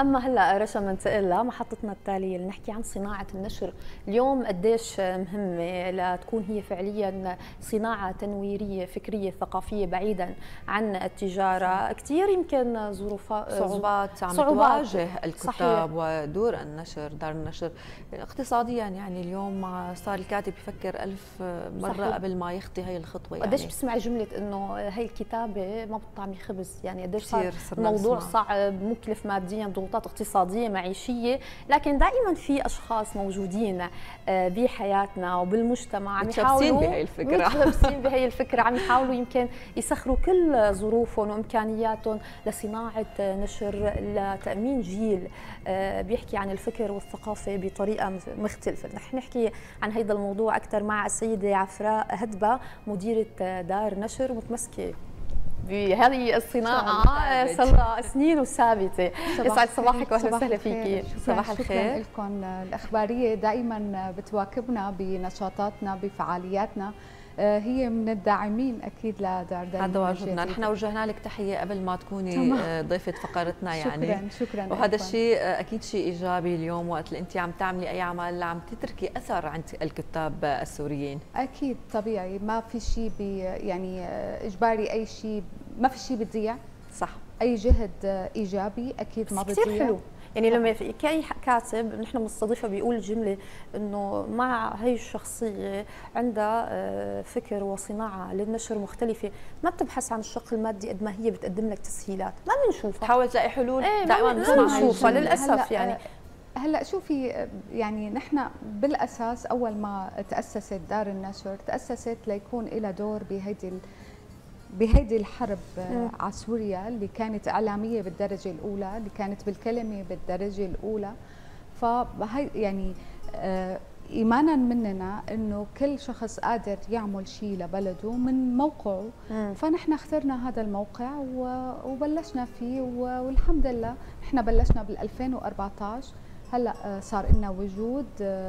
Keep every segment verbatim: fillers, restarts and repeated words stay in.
اما هلا رشا بننتقل لمحطتنا التاليه لنحكي عن صناعه النشر. اليوم قديش مهمه لتكون هي فعليا صناعه تنويريه فكريه ثقافيه بعيدا عن التجاره. كثير يمكن ظروف صعوبات عم تواجه الكتاب ودور النشر دار النشر اقتصاديا. يعني اليوم صار الكاتب يفكر ألف مره صحيح. قبل ما يخطي هي الخطوه. يعني قديش بتسمعي جمله انه هي الكتابه ما بتطعمي خبز؟ يعني قديش صار الموضوع صعب مكلف ماديا، ضغوطات اقتصاديه معيشيه، لكن دائما في اشخاص موجودين بحياتنا وبالمجتمع عم يحاولوا بهي الفكره متلبسين بهي الفكره عم يحاولوا يمكن يسخروا كل ظروفهم وامكانياتهم لصناعه نشر لتامين جيل بيحكي عن الفكر والثقافه بطريقه مختلفه. رح نحكي عن هذا الموضوع اكثر مع السيده عفراء هدبه مديره دار نشر متمسكه بهذه الصناعه صار لها سنين وثابته. يسعد صباحك واهلا وسهلا فيكي. صباح الخير. شكرا لكم. الاخباريه دائما بتواكبنا بنشاطاتنا بفعالياتنا، هي من الداعمين اكيد لدار دار. هذا واجبنا، نحن وجهنا لك تحيه قبل ما تكوني ضيفه فقرتنا. يعني شكرا شكرا. وهذا الشيء اكيد شيء ايجابي اليوم وقت اللي انت عم تعملي اي عمل عم تتركي اثر عند الكتاب السوريين. اكيد طبيعي، ما في شيء يعني اجباري، اي شيء ما في شيء بتضيع. صح. اي جهد ايجابي اكيد ما بتضيع. كثير حلو. يعني لما في كاي كاتب نحن بنستضيفه بيقول جمله انه مع هي الشخصيه عندها فكر وصناعه للنشر مختلفه، ما بتبحث عن الشق المادي قد ما هي بتقدم لك تسهيلات، ما بنشوفها. تحاول تلاقي حلول ايه دائما ما بنشوفها للاسف. يعني هلا شوفي، يعني نحن بالاساس اول ما تاسست دار النشر تاسست ليكون لها دور بهيدي بهيدي الحرب على سوريا اللي كانت اعلاميه بالدرجه الاولى، اللي كانت بالكلمه بالدرجه الاولى. فهي يعني ايمانا مننا انه كل شخص قادر يعمل شيء لبلده من موقعه. مم. فنحن اخترنا هذا الموقع وبلشنا فيه، والحمد لله نحن بلشنا بال ألفين وأربعة عشر. هلا صار لنا وجود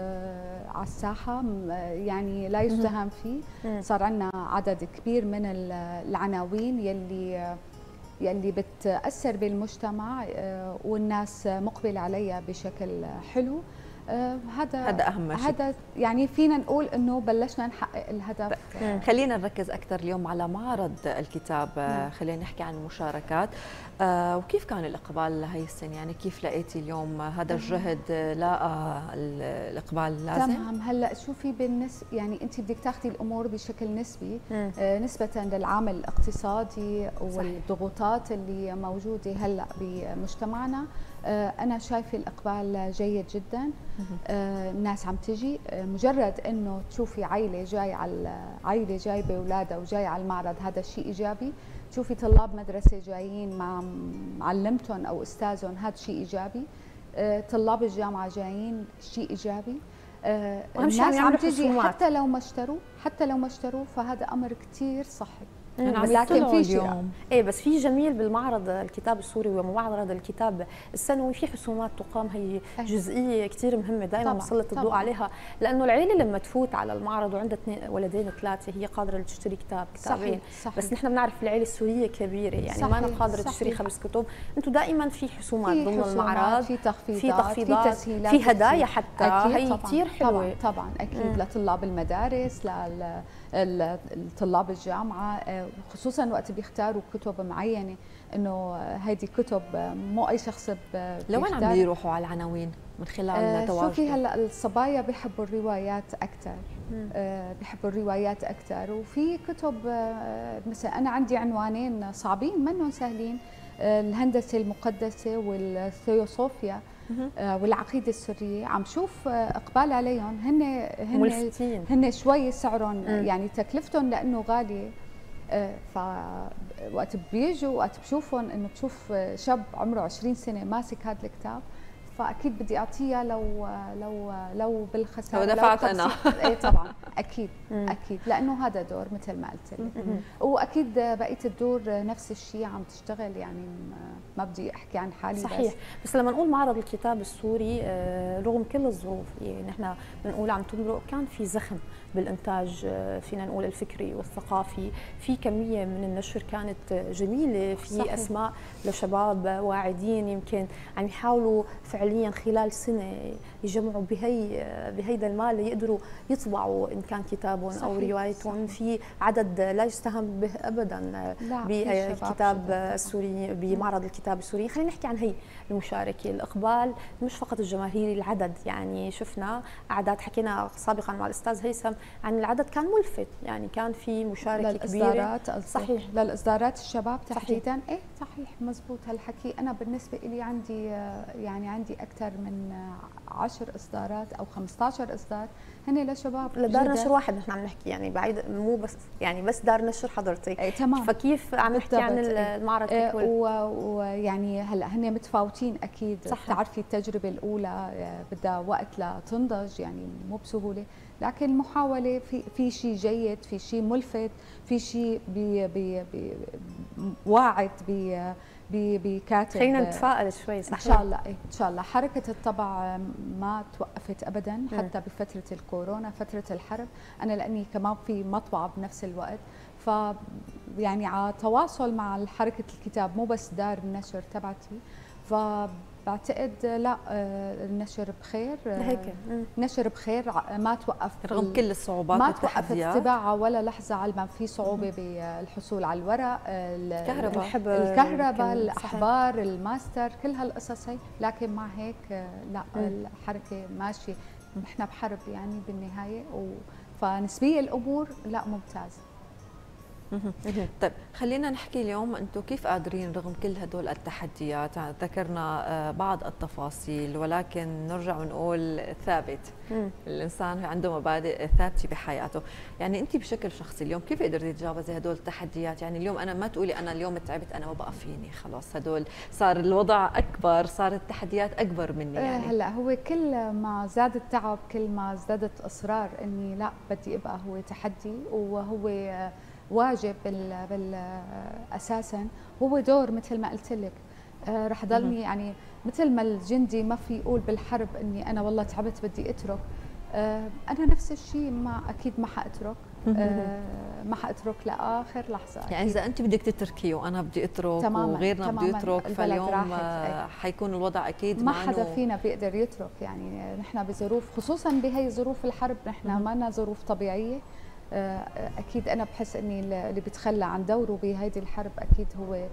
على الساحه يعني لا يستهان فيه. صار عندنا عدد كبير من العناوين يلي يلي بتاثر بالمجتمع والناس مقبله عليها بشكل حلو. هذا هذا اهم شيء. هذا يعني فينا نقول انه بلشنا نحقق الهدف. خلينا نركز اكثر اليوم على معرض الكتاب. مم. خلينا نحكي عن المشاركات. آه وكيف كان الاقبال لهي السنه؟ يعني كيف لقيتي اليوم هذا الجهد لاقى الاقبال اللازم؟ تمام. هلا شوفي بالنسبه يعني انت بدك تاخذي الامور بشكل نسبي. آه نسبه للعامل الاقتصادي والضغوطات اللي موجوده هلا بمجتمعنا. آه انا شايفه الاقبال جيد جدا. آه الناس عم تجي، آه مجرد انه تشوفي عائله جاي على عائله جايبه اولادها وجاي على المعرض هذا شيء ايجابي. تشوفي طلاب مدرسه جايين مع معلمتهم او استاذهم هذا شيء ايجابي. آه طلاب الجامعه جايين شيء ايجابي. آه الناس عم تجي حتى لو ما اشتروا حتى لو ما اشتروا فهذا امر كثير صحي. لكن في شيء ايه بس في جميل بالمعرض الكتاب السوري ومعرض الكتاب السنوي، في حسومات تقام، هي جزئيه كثير مهمه دائما بسلط الضوء عليها، لانه العيله لما تفوت على المعرض وعندها اثنين ولدين ثلاثه هي قادره تشتري كتاب كتابين. صحيح. صحيح. بس نحن بنعرف العيله السوريه كبيره، يعني ما أنا قادره تشتري خمس كتب. انتم دائما في حسومات في ضمن المعرض، في تخفيضات، في تخفيضات، في تسهيلات، في هدايا حتى. هي كثير حلوه. طبعا طبعا اكيد. مم. لطلاب المدارس، لطلاب الجامعه، خصوصا وقت بيختاروا كتب معينه، انه هيدي كتب مو اي شخص بيختار. لوين عم بيروحوا على العناوين من خلال آه تواجد؟ شوفي هلا الصبايا بيحبوا الروايات اكثر. آه بيحبوا الروايات اكثر، وفي كتب آه مثلا انا عندي عنوانين صعبين منهم سهلين، آه الهندسه المقدسه والثيوصوفيا آه والعقيده السريه. عم شوف آه اقبال عليهم. هن هن هن شوي سعرهم يعني تكلفتهم لانه غاليه. فوقت بيجوا وقت بشوفهم انه بشوف شاب عمره عشرين سنه ماسك هذا الكتاب، فاكيد بدي اعطيها لو لو لو بالخساره لو دفعت انا. ايه طبعا اكيد اكيد، لانه هذا دور مثل ما قلت لك. واكيد بقيه الدور نفس الشيء عم تشتغل، يعني ما بدي احكي عن حالي. صحيح. بس, بس لما نقول معرض الكتاب السوري رغم كل الظروف، يعني نحن بنقول عم تمرق، كان في زخم بالانتاج، فينا نقول الفكري والثقافي، في كميه من النشر كانت جميله، في صحيح. اسماء لشباب واعدين يمكن عم يحاولوا فعليا خلال سنه يجمعوا بهي بهيدا المال ليقدروا يطبعوا ان كان كتابهم او روايتهم. في عدد لا يستهان به ابدا بالكتاب السوري بمعرض الكتاب السوري. خلينا نحكي عن هي المشاركه، الاقبال مش فقط الجماهيري، العدد، يعني شفنا اعداد، حكينا سابقا مع الاستاذ هيثم عن العدد كان ملفت، يعني كان في مشاركه كبيره. صحيح، للاصدارات الشباب تحديدا. ايه صحيح مزبوط هالحكي. انا بالنسبه لي عندي يعني عندي اكثر من عشر اصدارات او خمسة عشر اصدار هن لشباب. لدار نشر واحد نحن عم نحكي، يعني بعيد مو بس يعني بس دار نشر حضرتك. ايه تمام. فكيف عم نحكي عن المعرض ككل؟ ويعني هلا هن متفاوتين اكيد. صح. بتعرفي التجربه الاولى بدها وقت لتنضج، يعني مو بسهوله، لكن المحاوله في في شيء جيد، في شيء ملفت، في شيء بي بي بي واعد بي بكاتب. خلينا نتفائل شوي. صحيح. ان شاء الله. ايه ان شاء الله. حركه الطبع ما توقفت ابدا حتى م. بفتره الكورونا، فتره الحرب. انا لاني كمان في مطبعه بنفس الوقت، ف يعني على تواصل مع حركه الكتاب، مو بس دار النشر تبعتي. ف بعتقد لا النشر بخير، هيك نشر بخير ما توقف رغم كل الصعوبات ما توقفت طباعه ولا لحظه على ما في صعوبه بالحصول على الورق، الكهرباء الكهرباء الاحبار الماستر، كل هالقصص هي. لكن مع هيك لا الحركه ماشيه. نحن بحرب يعني بالنهايه، فنسبيا الامور لا ممتازه. طيب خلينا نحكي اليوم انتم كيف قادرين رغم كل هدول التحديات. ذكرنا بعض التفاصيل، ولكن نرجع ونقول ثابت. مم. الانسان عنده مبادئ ثابته بحياته. يعني انت بشكل شخصي اليوم كيف قدرتي تتجاوزي هدول التحديات؟ يعني اليوم انا ما تقولي انا اليوم تعبت انا ما بقى فيني، خلاص هدول صار الوضع اكبر، صارت التحديات اكبر مني. يعني هلا هو كل ما زاد التعب كل ما ازدادت اصرار اني لا بدي ابقى هو تحدي، وهو واجب بال, بال اساسا هو دور. مثل ما قلت لك آه رح ضلني يعني مثل ما الجندي ما في يقول بالحرب اني انا والله تعبت بدي اترك، آه انا نفس الشيء ما اكيد ما حاترك، آه ما حاترك لاخر لحظه. أكيد. يعني اذا انت بدك تتركي وانا بدي اترك تماماً وغيرنا تماماً بده يترك، فاليوم حيكون الوضع اكيد ما حدا فينا بيقدر يترك. يعني نحن بظروف، خصوصا بهي ظروف الحرب، نحن ما لنا ظروف طبيعيه. اكيد انا بحس اني اللي بيتخلى عن دوره بهيدي الحرب اكيد هو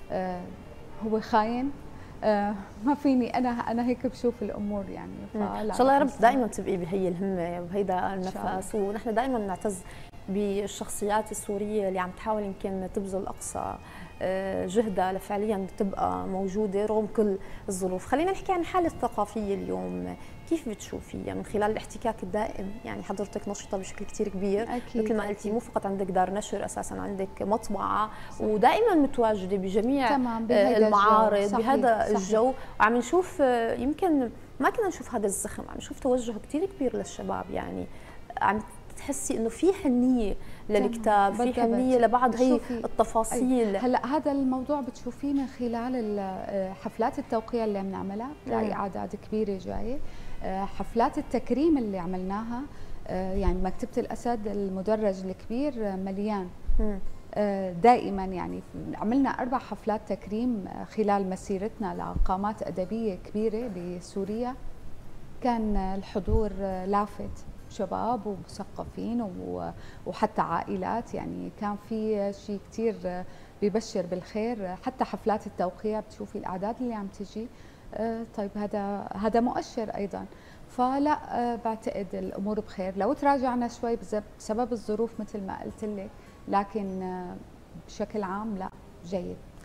هو خاين. ما فيني انا انا هيك بشوف الامور. يعني ان شاء الله يا رب دائما تبقي بهي الهمه وبهيدا النفس. ونحن دائما نعتز بالشخصيات السوريه اللي عم تحاول يمكن تبذل اقصى جهدها لفعليا تبقى موجوده رغم كل الظروف. خلينا نحكي عن الحاله الثقافيه اليوم، كيف بتشوفيها من خلال الاحتكاك الدائم؟ يعني حضرتك نشطه بشكل كثير كبير، أكيد مثل ما قلتي، مو فقط عندك دار نشر، اساسا عندك مطبعه، صح. ودائما متواجده بجميع المعارض بهذا الجو. وعم نشوف يمكن ما كنا نشوف هذا الزخم، عم نشوف توجه كثير كبير للشباب. يعني عم تحسي انه في حنيه للكتاب، في حنيه لبعض هي التفاصيل. هلا هذا الموضوع بتشوفيه من خلال حفلات التوقيع اللي بنعملها، بتلاقي اعداد كبيره جايه. حفلات التكريم اللي عملناها، يعني مكتبه الاسد المدرج الكبير مليان دائما. يعني عملنا اربع حفلات تكريم خلال مسيرتنا لقامات ادبيه كبيره بسوريا، كان الحضور لافت، شباب ومثقفين وحتى عائلات. يعني كان في شيء كثير ببشر بالخير. حتى حفلات التوقيع بتشوفي الاعداد اللي عم تجي. طيب هذا هذا مؤشر ايضا. فلا بعتقد الامور بخير. لو تراجعنا شوي بسبب الظروف مثل ما قلت لك، لكن بشكل عام لا جيد.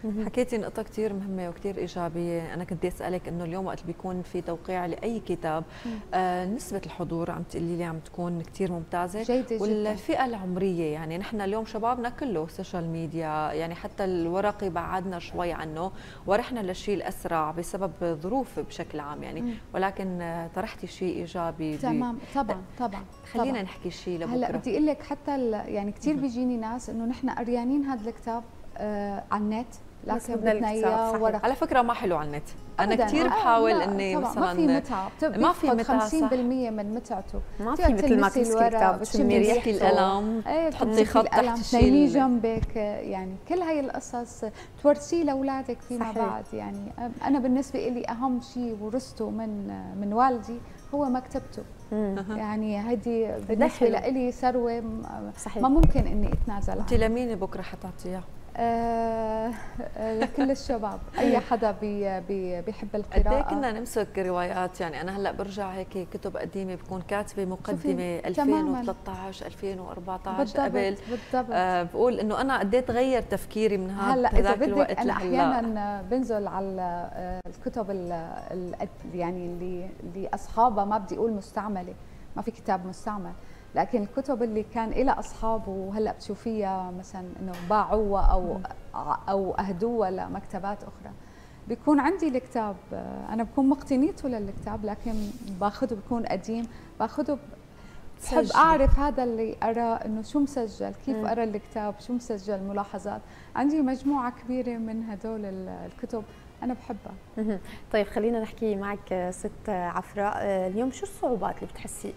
حكيتي نقطة كثير مهمة وكثير إيجابية. أنا كنت أسألك إنه اليوم وقت بيكون في توقيع لأي كتاب آه نسبة الحضور عم تقولي لي عم تكون كثير ممتازة جيدة والفئة جدا. العمرية يعني نحن اليوم شبابنا كله سوشيال ميديا، يعني حتى الورقي بعدنا شوي عنه ورحنا للشيء الأسرع بسبب ظروف بشكل عام يعني مم. ولكن طرحتي شيء إيجابي. تمام طبعا طبعا. خلينا طبعًا. نحكي شيء لبكرة. هلا بدي أقول لك حتى يعني كثير بيجيني ناس إنه نحن قريانين هذا الكتاب آه على النت لكن بدنا اياه ورق. على فكره ما حلو على النت، انا كثير بحاول آه اني مثلا ما في متعه، ما في متعه خمسين بالمية من متعته، ما في مثل ما تمسكي الكتاب تشمي ريحه القلم ايه تحطي خط تحت تشيليه جنبك، يعني كل هاي القصص تورثيه لاولادك فيما بعد. يعني انا بالنسبه لي اهم شيء ورثته من من والدي هو مكتبته. يعني هذه بالنسبه لي ثروه ما ممكن اني اتنازل عنها. انت لمين بكره حتعطيها؟ آه لكل الشباب، اي حدا بي بي بيحب القراءه. قد كنا نمسك روايات، يعني انا هلا برجع هيك كتب قديمه بكون كاتبه مقدمه ألفين وثلاثة عشر ألفين وأربعة عشر قبل بالضبط. آه بقول انه انا قد تغير تفكيري من هذا هلا اذا بدك انا احيانا بنزل على الكتب ال يعني اللي اللي اصحابها ما بدي اقول مستعمله، ما في كتاب مستعمل، لكن الكتب اللي كان لها اصحاب وهلا بتشوفيها مثلا انه باعوها او او اهدوها لمكتبات اخرى، بيكون عندي الكتاب انا بكون مقتنيته للكتاب لكن باخذه بيكون قديم، باخذه بحب اعرف هذا اللي ارى انه شو مسجل، كيف ارى الكتاب، شو مسجل، ملاحظات. عندي مجموعه كبيره من هدول الكتب أنا بحبها. طيب خلينا نحكي معك ست عفراء، اليوم شو الصعوبات اللي بتحسي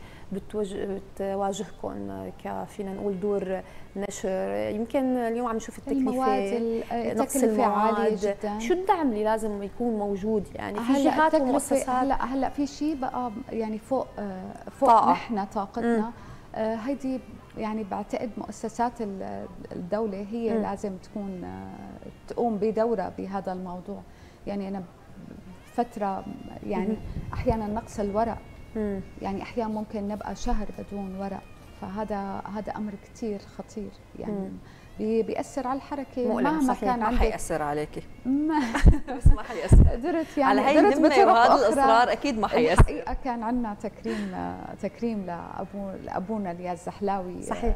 بتواجهكم كفينا نقول دور نشر؟ يمكن اليوم عم نشوف التكلفة، نقص المواد، جدا. شو الدعم اللي لازم يكون موجود؟ يعني في جهات ومؤسسات هلا هلا في شيء بقى يعني فوق فوق طاقة. نحن طاقتنا آه هيدي يعني بعتقد مؤسسات الدولة هي م. لازم تكون تقوم بدورة بهذا الموضوع. يعني أنا فترة يعني م. أحيانا نقص الورق، م. يعني أحيانا ممكن نبقى شهر بدون ورق، فهذا هذا أمر كتير خطير يعني م. بيأثر على الحركة مهما كان عندك. ما حيأثر عليكي بس ما حيأثر. قدرت يعني على هي النمرة وهذا الإصرار أكيد ما حيأثر. الحقيقة كان عندنا تكريم تكريم لأبو لأبونا الياس الزحلاوي، صحيح،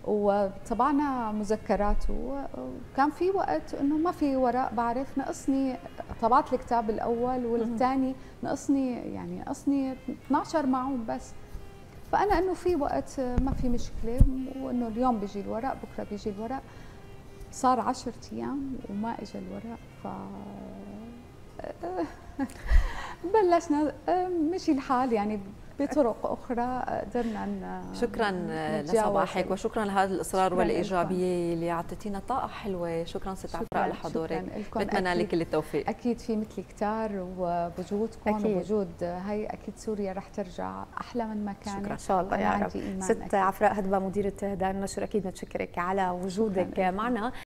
وطبعنا مذكرات، وكان في وقت انه ما في ورق، بعرف نقصني طبعت الكتاب الاول والثاني نقصني يعني نقصني اثنعش معهم بس، فانا انه في وقت ما في مشكله، وانه اليوم بيجي الورق بكره بيجي الورق، صار عشرة ايام وما اجى الورق، ف بلشنا مشي الحال يعني بطرق اخرى قدرنا. شكرا لصباحك وشكرا لهذا الاصرار والايجابيه اللي اعطيتينا طاقه حلوه. شكرا ست عفراء لحضورك، بتمنى لك كل التوفيق. اكيد في مثلي كتار، وبوجودكم وبوجود هي اكيد سوريا رح ترجع احلى من ما كانت. شكرا ان شاء الله يا رب. ست عفراء هدبه مديره دار النشر، اكيد نتشكرك على وجودك معنا.